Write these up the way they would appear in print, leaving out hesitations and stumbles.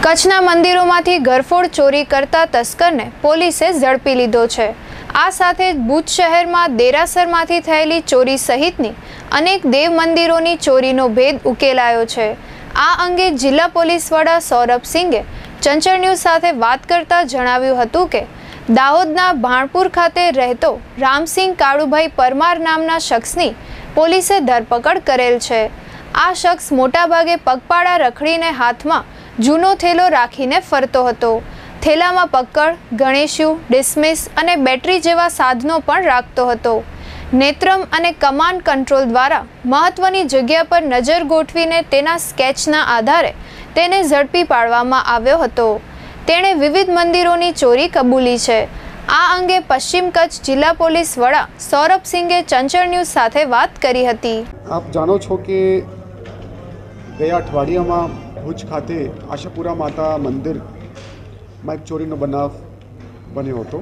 કચ્છના મંદિરોમાંથી ઘરફોડ ચોરી કરતા તસ્કરને પોલીસે ઝડપી લીધો છે। આ સાથે જ ભુજ શહેરમાં દેરાસરમાંથી થયેલી ચોરી સહિતની અનેક દેવ મંદિરોની ચોરીનો ભેદ ઉકેલાયો છે। આ અંગે જિલ્લા પોલીસ વડા સૌરભ સિંઘે ચંચળ ન્યૂઝ સાથે વાત કરતા જણાવ્યું હતું કે દાહોદના ભાણપુર ખાતે રહેતો રામસિંહ કાળુભાઈ પરમાર નામના શખ્સની પોલીસે ધરપકડ કરેલ છે। આ શખ્સ મોટાભાગે પગપાળા રખડીને હાથમાં જૂનો થેલો રાખીને ફરતો હતો। થેલામાં પક્કડ, ગણેશિયું, ડિસમિસ અને બેટરી જેવા સાધનો પણ રાખતો હતો। નેત્રમ અને કમાન્ડ કંટ્રોલ દ્વારા મહત્વની જગ્યા પર નજર ગોઠવીને તેના સ્કેચના આધારે તેને ઝડપી પાડવામાં આવ્યો હતો। તેણે વિવિધ મંદિરોની ચોરી કબૂલી છે। આ અંગે પશ્ચિમ કચ્છ જિલ્લા પોલીસ વડા સૌરભ સિંઘે ચંચળ ન્યૂઝ સાથે વાત કરી હતી। આપ જાણો છો કે ગયા અઠવાડિયામાં ભુજ ખાતે આશાપુરા માતા મંદિરમાં એક ચોરીનો બનાવ બન્યો હતો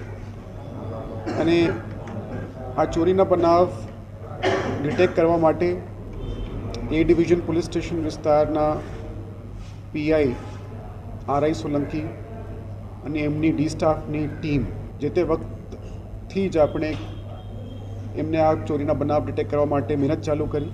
અને આ ચોરીના બનાવ ડિટેક્ટ કરવા માટે એ ડિવિઝન પોલીસ સ્ટેશન વિસ્તારના પીઆઈ આરઆઈ સોલંકી અને એમની ડી સ્ટાફની ટીમ જે તે વખતથી જ આપણે એમને આ ચોરીના બનાવ ડિટેક્ટ કરવા માટે મહેનત ચાલુ કરી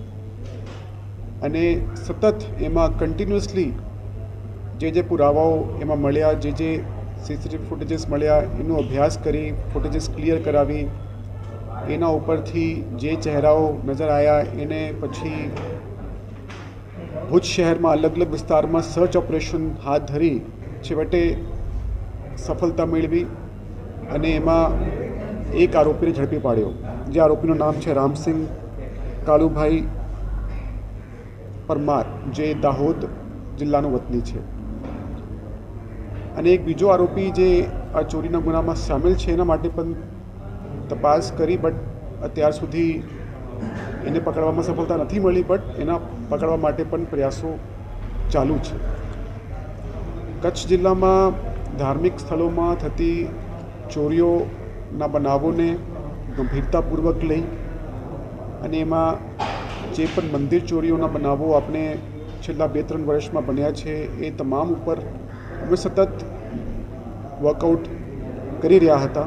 અને સતત એમાં કન્ટિન્યુઅસલી જે પુરાવાઓ એમાં મળ્યા, જે સીસીટીવી ફૂટેજીસ મળ્યા એનો અભ્યાસ કરી, ફૂટેજીસ ક્લિયર કરાવી, એના ઉપરથી જે ચહેરાઓ નજર આવ્યા એને પછી ભુજ શહેરમાં અલગ અલગ વિસ્તારમાં સર્ચ ઓપરેશન હાથ ધરી છેવટે સફળતા મેળવી અને એમાં એક આરોપીને ઝડપી પાડ્યો। જે આરોપીનું નામ છે રામસિંહ કાળુભાઈ પરમાર, જે દાહોદ જિલ્લાનો વતની છે અને એક બીજો આરોપી જે આ ચોરીના ગુનામાં સામેલ છે એના માટે પણ તપાસ કરી, બટ અત્યાર સુધી એને પકડવામાં સફળતા નથી મળી, બટ એના પકડવા માટે પણ પ્રયાસો ચાલુ છે। કચ્છ જિલ્લામાં ધાર્મિક સ્થળોમાં થતી ચોરીઓના બનાવોને ગંભીરતાપૂર્વક લઈ અને એમાં જે પણ મંદિર ચોરીઓના બનાવો આપણે છેલ્લા 2-3 વર્ષમાં બન્યા છે એ તમામ ઉપર અમે સતત વર્કઆઉટ કરી રહ્યા હતા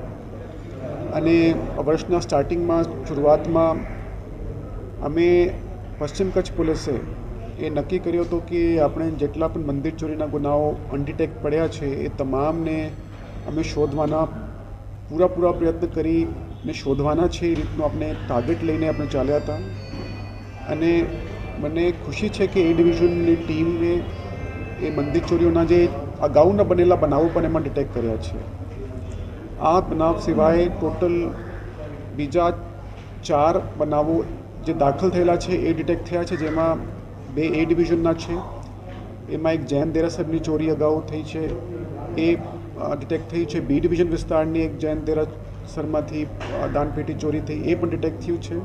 અને વર્ષના સ્ટાર્ટિંગમાં શરૂઆતમાં અમે પશ્ચિમ કચ્છ પોલીસે એ નક્કી કર્યો હતો કે આપણે જેટલા પણ મંદિર ચોરીના ગુનાઓ અનડિટેક્ટ પડ્યા છે એ તમામને અમે શોધવાના પૂરા પ્રયત્ન કરીને શોધવાના છે, એ રીતનું આપણે ટાર્ગેટ લઈને આપણે ચાલ્યા હતા અને મને ખુશી છે કે એ ડિવિઝનની ટીમને એ મંદિર ચોરીઓના જે અગાઉના બનેલા બનાવો પણ એમાં ડિટેક્ટ કર્યા છે। આ બનાવ સિવાય ટોટલ બીજા 4 બનાવો જે દાખલ થયેલા છે એ ડિટેક્ટ થયા છે, જેમાં 2 એ ડિવિઝનના છે। એમાં એક જૈન દેરાસરની ચોરી અગાઉ થઈ છે, એ ડિટેક્ટ થઈ છે। બી ડિવિઝન વિસ્તારની એક જૈન દેરાસરમાંથી દાનપેટી ચોરી થઈ, એ પણ ડિટેક્ટ થયું છે।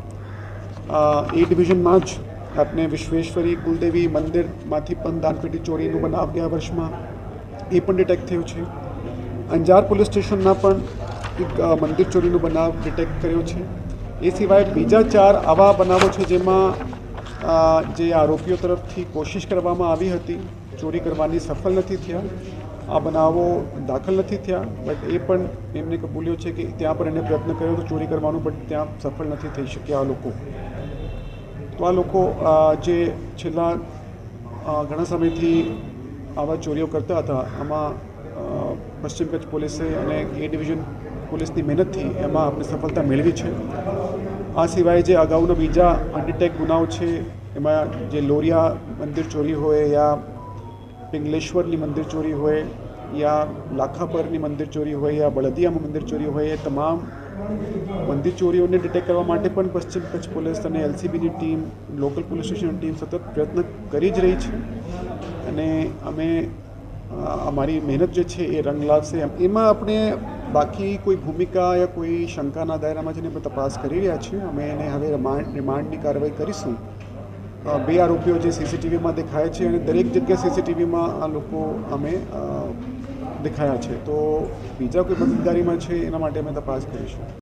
એ ડિવિઝનમાં જ આપણે વિશ્વેશ્વરી કુલદેવી મંદિરમાંથી પણ દાનપેટી ચોરીનું બનાવ ગયા વર્ષમાં એ પણ ડિટેક્ટ થયું છે। અંજાર પોલીસ સ્ટેશનના પણ એક મંદિર ચોરીનો બનાવ ડિટેક્ટ કર્યો છે। એ સિવાય બીજા 4 આવા બનાવો છે જેમાં જે આરોપીઓ તરફથી કોશિશ કરવામાં આવી હતી ચોરી કરવાની, સફળ નથી થયા। આ બનાવો દાખલ નથી થયા, બટ એ પણ એમને કબૂલ્યો છે કે ત્યાં પણ એને પ્રયત્ન કર્યો હતો ચોરી કરવાનો, બટ ત્યાં સફળ નથી થઈ શક્યા આ લોકો। તો આ લોકો જે છેલ્લા ઘણા સમયથી આવા ચોરીઓ કરતા હતા, આમાં પશ્ચિમ કચ્છ પોલીસે અને એ ડિવિઝન પોલીસની મહેનતથી એમાં આપણે સફળતા મેળવી છે। આ સિવાય જે અગાઉના બીજા અનડિટેક્ટ ગુનાઓ છે એમાં જે લોરિયા મંદિર ચોરી હોય યા પિંગલેશ્વરની મંદિર ચોરી હોય યા લાખાપરની મંદિર ચોરી હોય યા બળદિયામાં મંદિર ચોરી હોય, એ તમામ મંદિર ચોરીઓને ડિટેક્ટ કરવા માટે પણ પશ્ચિમ કચ્છ પોલીસ અને એલસીબીની ટીમ, લોકલ પોલીસ સ્ટેશનની ટીમ સતત પ્રયત્ન કરી જ રહી છે અને અમે અમારી મહેનત જે છે એ રંગ લાવશે। એમાં આપણે બાકી કોઈ ભૂમિકા યા કોઈ શંકાના દાયરામાં જઈને આપણે તપાસ કરી રહ્યા છીએ। અમે એને હવે રિમાન્ડની કાર્યવાહી કરીશું। 2 આરોપીઓ જે સીસીટીવીમાં દેખાય છે અને દરેક જગ્યાએ સીસીટીવીમાં આ લોકો અમે દેખાયા છે, તો બીજા કોઈ મદદગારીમાં છે એના માટે અમે તપાસ કરીશું।